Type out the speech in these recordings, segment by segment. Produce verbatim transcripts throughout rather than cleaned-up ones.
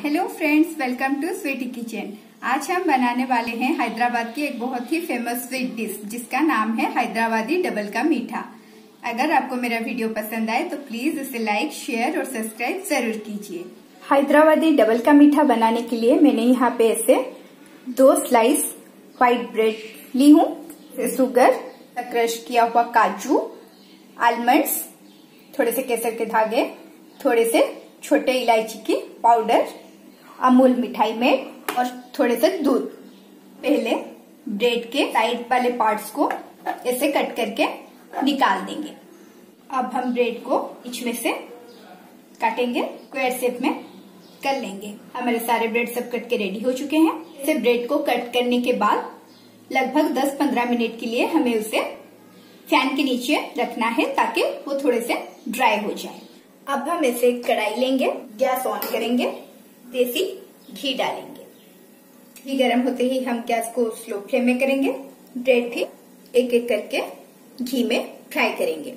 Hello friends, welcome to Sweety Kitchen. आज हम बनाने वाले हैं हैदराबाद की एक बहुत ही फेमस स्वीट डिश जिसका नाम है हैदराबादी डबल का मीठा। अगर आपको मेरा वीडियो पसंद आए तो प्लीज इसे लाइक, शेयर और सब्सक्राइब जरूर कीजिए। हैदराबादी डबल का मीठा बनाने के लिए मैंने यहाँ पे ऐसे दो स्लाइस व्हाइट ब्रेड ली हूँ, शुगर, क्रश किया हुआ काजू, आलमंड्स, थोड़े से केसर के धागे, थोड़े से छोटे इलायची की पाउडर, अमूल मिठाई में और थोड़े से दूध। पहले ब्रेड के साइड वाले पार्ट्स को ऐसे कट करके निकाल देंगे। अब हम ब्रेड को बीच में से काटेंगे, स्क्वायर शेप में कर लेंगे। हमारे सारे ब्रेड सब कट के रेडी हो चुके हैं। इसे ब्रेड को कट करने के बाद लगभग दस पंद्रह मिनट के लिए हमें उसे फैन के नीचे रखना है ताकि वो थोड़े से ड्राई हो जाए। अब हम इसे एक कढ़ाई लेंगे, गैस ऑन करेंगे, देसी घी डालेंगे। घी गर्म होते ही हम गैस को स्लो फ्लेम में करेंगे। ब्रेड भी एक एक करके घी में फ्राई करेंगे।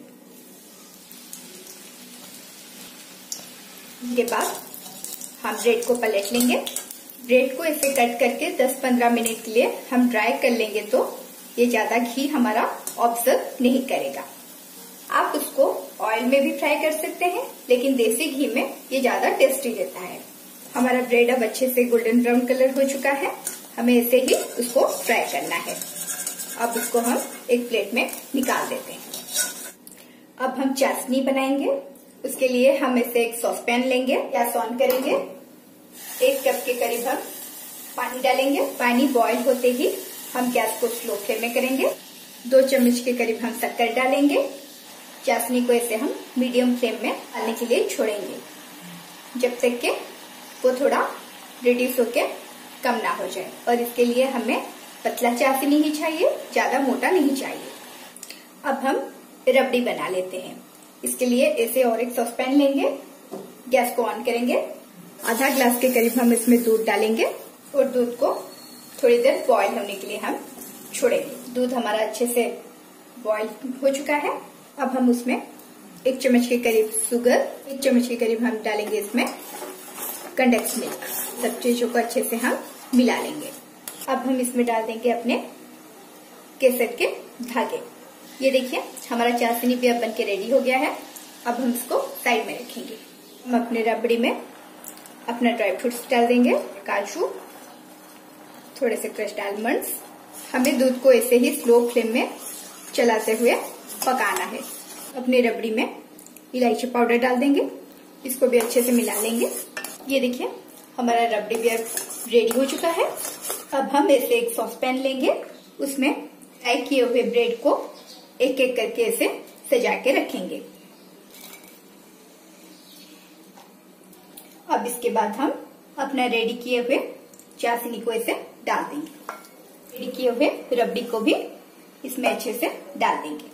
इसके बाद हम ब्रेड को पलट लेंगे। ब्रेड को ऐसे कट करके दस पंद्रह मिनट के लिए हम ड्राई कर लेंगे तो ये ज्यादा घी हमारा ऑब्जर्व नहीं करेगा। आप उसको ऑयल में भी फ्राई कर सकते हैं, लेकिन देसी घी में ये ज्यादा टेस्टी रहता है। हमारा ब्रेड अब अच्छे से गोल्डन ब्राउन कलर हो चुका है। हमें ऐसे ही उसको फ्राई करना है। अब उसको हम एक प्लेट में निकाल देते हैं। अब हम चाशनी बनाएंगे। उसके लिए हम ऐसे एक सॉस पैन लेंगे, गैस ऑन करेंगे, एक कप के करीब हम पानी डालेंगे। पानी बॉईल होते ही हम गैस को स्लो फ्लेम में करेंगे। दो चम्मच के करीब हम शक्कर डालेंगे। चाशनी को ऐसे हम मीडियम फ्लेम में डालने के लिए छोड़ेंगे जब तक कि वो थोड़ा रिड्यूस होके कम ना हो जाए। और इसके लिए हमें पतला चाशनी ही चाहिए, ज्यादा मोटा नहीं चाहिए। अब हम रबड़ी बना लेते हैं। इसके लिए ऐसे और एक सॉस पैन लेंगे, गैस को ऑन करेंगे, आधा ग्लास के करीब हम इसमें दूध डालेंगे और दूध को थोड़ी देर बॉईल होने के लिए हम छोड़ेंगे। दूध हमारा अच्छे से बॉईल हो चुका है। अब हम उसमें एक चम्मच के करीब शुगर, एक चम्मच के करीब हम डालेंगे इसमें कंडेंस मिल्क। सब चीजों को अच्छे से हम मिला लेंगे। अब हम इसमें डाल देंगे अपने केसर के धागे। ये देखिए हमारा चाशनी भी अब बनके रेडी हो गया है। अब हम इसको साइड में रखेंगे। हम अपने रबड़ी में अपना ड्राई फ्रूट्स डाल देंगे, काजू, थोड़े से क्रश्ड आलमंड्स। हमें दूध को ऐसे ही स्लो फ्लेम में चलाते हुए पकाना है। अपनी रबड़ी में इलायची पाउडर डाल देंगे, इसको भी अच्छे से मिला लेंगे। ये देखिए हमारा रबड़ी भी अब रेडी हो चुका है। अब हम ऐसे एक सॉस पैन लेंगे, उसमें फ्राई किए हुए ब्रेड को एक एक करके ऐसे सजा के रखेंगे। अब इसके बाद हम अपना रेडी किए हुए चाशनी को ऐसे डाल देंगे। रेडी किए हुए रबड़ी को भी इसमें अच्छे से डाल देंगे।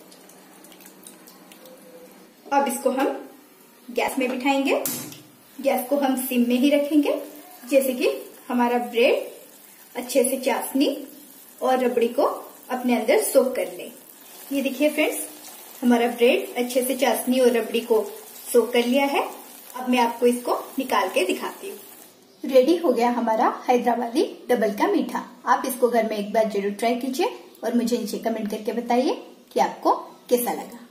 अब इसको हम गैस में बिठाएंगे। गैस को हम सिम में ही रखेंगे, जैसे कि हमारा ब्रेड अच्छे से चाशनी और रबड़ी को अपने अंदर सोक कर ले। ये देखिए फ्रेंड्स, हमारा ब्रेड अच्छे से चाशनी और रबड़ी को सोक कर लिया है। अब मैं आपको इसको निकाल के दिखाती हूँ। रेडी हो गया हमारा हैदराबादी डबल का मीठा। आप इसको घर में एक बार जरूर ट्राई कीजिए और मुझे नीचे कमेंट करके बताइए कि आपको कैसा लगा।